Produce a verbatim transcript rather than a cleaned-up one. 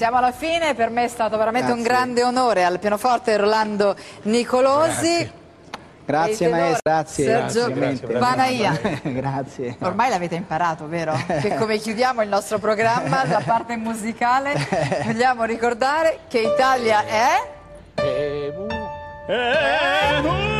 siamo alla fine, per me è stato veramente Grazie. un grande onore. Al pianoforte Rolando Nicolosi. Grazie maestro, grazie. Sergio grazie, grazie, Panaia. Grazie. Ormai l'avete imparato, vero? Che come chiudiamo il nostro programma, la parte musicale, vogliamo ricordare che Italia è... E...